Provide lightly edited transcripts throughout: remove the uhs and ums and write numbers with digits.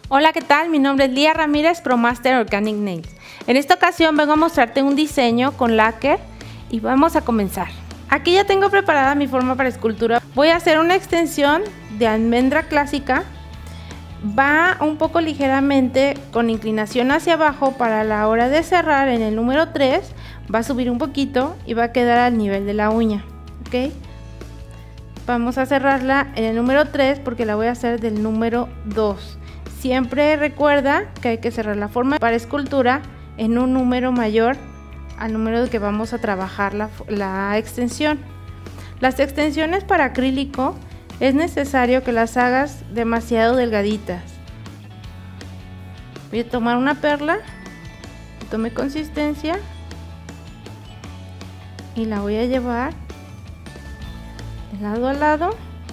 Hola, ¿qué tal? Mi nombre es Lía Ramírez, ProMaster Organic Nails. En esta ocasión vengo a mostrarte un diseño con lacquer y vamos a comenzar. Aquí ya tengo preparada mi forma para escultura. Voy a hacer una extensión de almendra clásica. Va un poco ligeramente con inclinación hacia abajo para la hora de cerrar en el número 3. Va a subir un poquito y va a quedar al nivel de la uña. ¿Ok? Vamos a cerrarla en el número 3 porque la voy a hacer del número 2. Siempre recuerda que hay que cerrar la forma para escultura en un número mayor al número que vamos a trabajar la extensión. Las extensiones para acrílico es necesario que las hagas demasiado delgaditas. Voy a tomar una perla, tome consistencia y la voy a llevar de lado a lado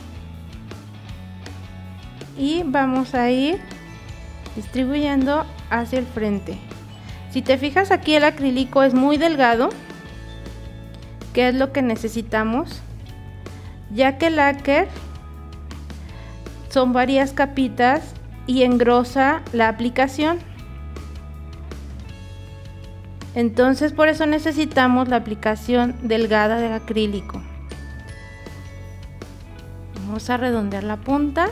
y vamos a ir distribuyendo hacia el frente. Si te fijas, aquí el acrílico es muy delgado, que es lo que necesitamos, ya que el lacquer son varias capitas y engrosa la aplicación. Entonces por eso necesitamos la aplicación delgada del acrílico. Vamos a redondear la punta.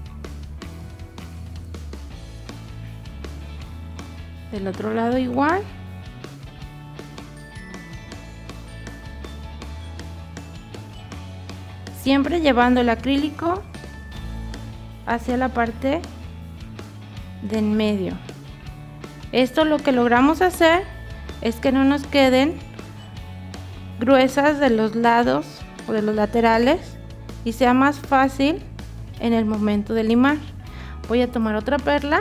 Del otro lado igual. Siempre llevando el acrílico hacia la parte de en medio. Esto lo que logramos hacer es que no nos queden gruesas de los lados o de los laterales y sea más fácil en el momento de limar. Voy a tomar otra perla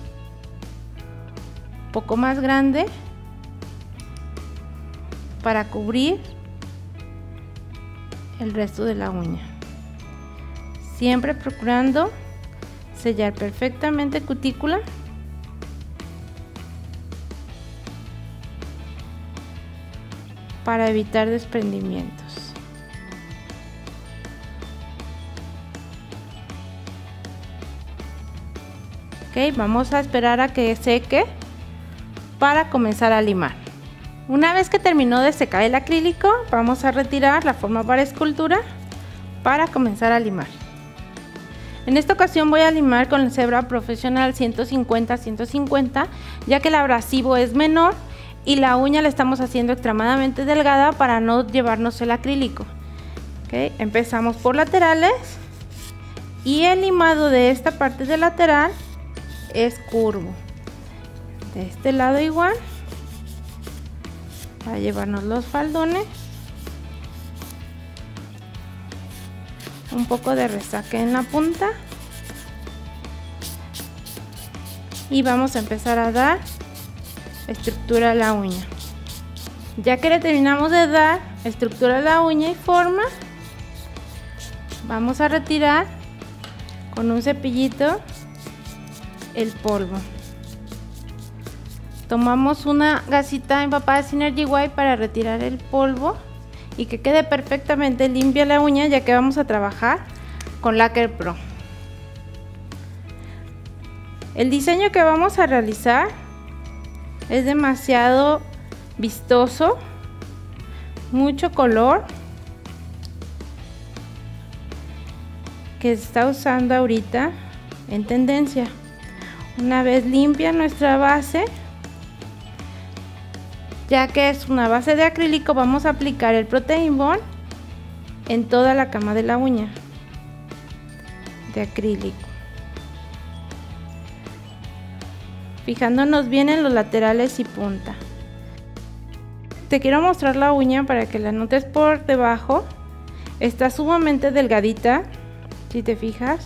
poco más grande para cubrir el resto de la uña, siempre procurando sellar perfectamente cutícula para evitar desprendimientos. Ok, vamos a esperar a que seque para comenzar a limar. Una vez que terminó de secar el acrílico, vamos a retirar la forma para escultura para comenzar a limar. En esta ocasión voy a limar con el Zebra Professional 150-150, ya que el abrasivo es menor y la uña la estamos haciendo extremadamente delgada para no llevarnos el acrílico. Okay, empezamos por laterales y el limado de esta parte de lateral es curvo. De este lado igual, para llevarnos los faldones, un poco de resaque en la punta y vamos a empezar a dar estructura a la uña. Ya que le terminamos de dar estructura a la uña y forma, vamos a retirar con un cepillito el polvo. Tomamos una gasita empapada de Synergy White para retirar el polvo y que quede perfectamente limpia la uña, ya que vamos a trabajar con Lacquer Pro. El diseño que vamos a realizar es demasiado vistoso, mucho color que se está usando ahorita en tendencia. Una vez limpia nuestra base, ya que es una base de acrílico, vamos a aplicar el Protein Bond en toda la cama de la uña de acrílico, fijándonos bien en los laterales y punta. Te quiero mostrar la uña para que la notes por debajo. Está sumamente delgadita, si te fijas,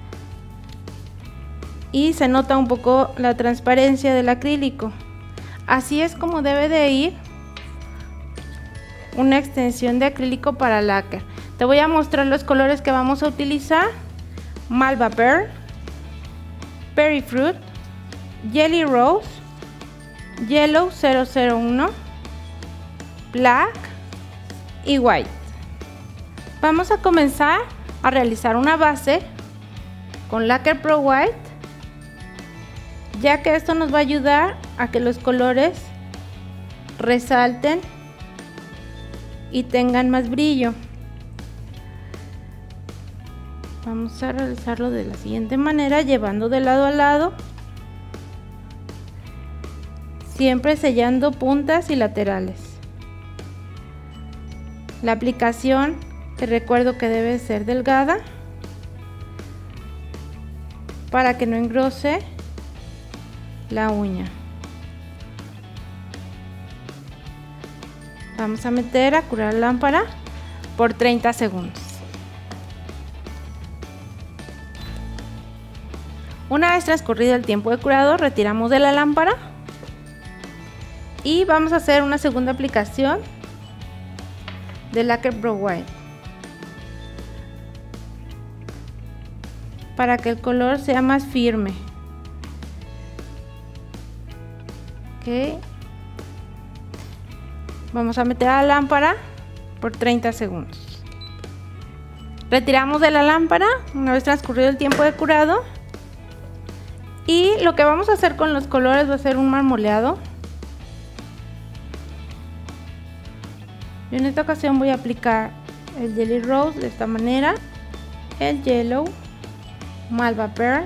y se nota un poco la transparencia del acrílico. Así es como debe de ir una extensión de acrílico para lacquer. Te voy a mostrar los colores que vamos a utilizar: Malva Pearl, Berry Fruit, Jelly Rose, Yellow 001, Black y White. Vamos a comenzar a realizar una base con Lacquer Pro White ya que esto nos va a ayudar a que los colores resalten y tengan más brillo. Vamos a realizarlo de la siguiente manera, llevando de lado a lado, siempre sellando puntas y laterales. La aplicación, te recuerdo que debe ser delgada para que no engrose la uña. Vamos a meter a curar la lámpara por 30 segundos. Una vez transcurrido el tiempo de curado, retiramos de la lámpara y vamos a hacer una segunda aplicación de Lacquer Pro White para que el color sea más firme. Okay. Vamos a meter a la lámpara por 30 segundos. Retiramos de la lámpara una vez transcurrido el tiempo de curado. Y lo que vamos a hacer con los colores va a ser un marmoleado. Yo en esta ocasión voy a aplicar el Jelly Rose de esta manera, el Yellow, Malva Pearl.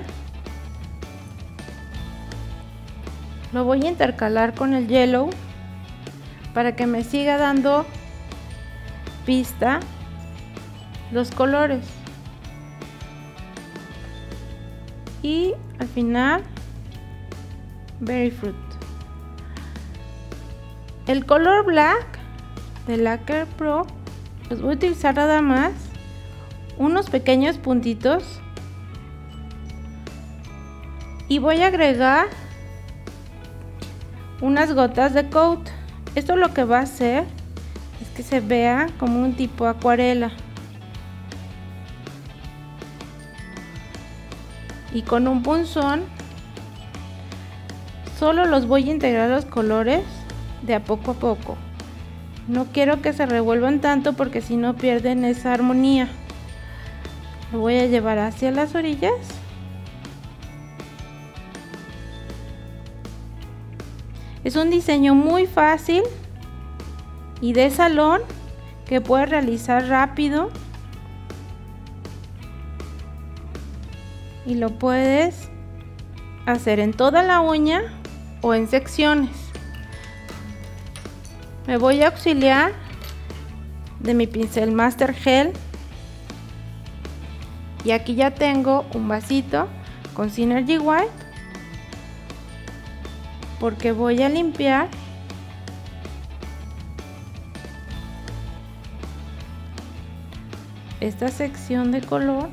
Lo voy a intercalar con el Yellow para que me siga dando pista los colores. Y al final Berry Fruit. El color black de Lacquer Pro los voy a utilizar nada más unos pequeños puntitos y voy a agregar unas gotas de coat. Esto lo que va a hacer es que se vea como un tipo acuarela. Y con un punzón solo los voy a integrar los colores de a poco. No quiero que se revuelvan tanto porque si no pierden esa armonía. Lo voy a llevar hacia las orillas. Es un diseño muy fácil y de salón que puedes realizar rápido. Y lo puedes hacer en toda la uña o en secciones. Me voy a auxiliar de mi pincel Master Gel. Y aquí ya tengo un vasito con Synergy White. Porque voy a limpiar esta sección de color.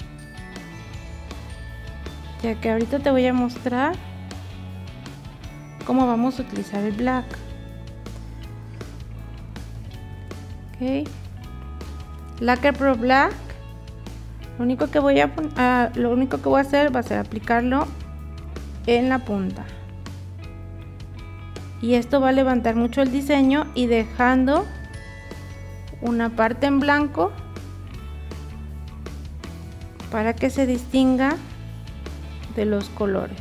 Ya que ahorita te voy a mostrar cómo vamos a utilizar el black. Ok, Lacquer Pro Black. Lo único que voy a hacer va a ser aplicarlo en la punta. Y esto va a levantar mucho el diseño y dejando una parte en blanco para que se distinga de los colores.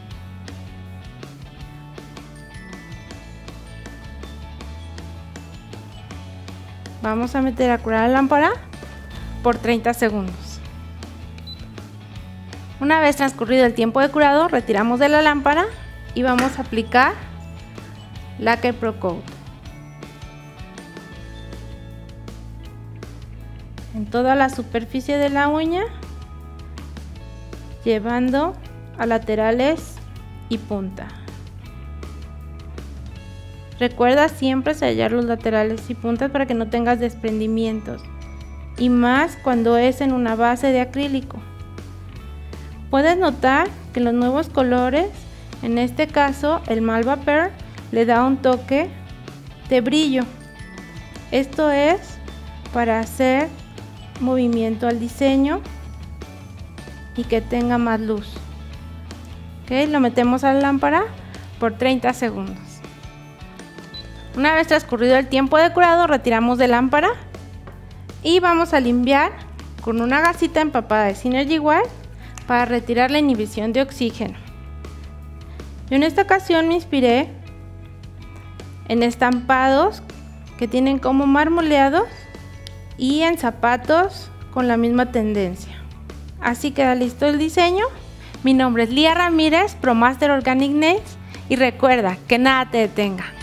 Vamos a meter a curar la lámpara por 30 segundos. Una vez transcurrido el tiempo de curado, retiramos de la lámpara y vamos a aplicar Lacquer Pro Coat en toda la superficie de la uña, llevando a laterales y punta. Recuerda siempre sellar los laterales y puntas para que no tengas desprendimientos, y más cuando es en una base de acrílico. Puedes notar que los nuevos colores, en este caso el Malva Pearl, le da un toque de brillo. Esto es para hacer movimiento al diseño y que tenga más luz. Ok, lo metemos a la lámpara por 30 segundos. Una vez transcurrido el tiempo de curado, retiramos de lámpara y vamos a limpiar con una gasita empapada de Synergy White para retirar la inhibición de oxígeno. Yo en esta ocasión me inspiré en estampados que tienen como marmoleados y en zapatos con la misma tendencia. Así queda listo el diseño. Mi nombre es Lía Ramírez, ProMaster Organic Nails, y recuerda que nada te detenga.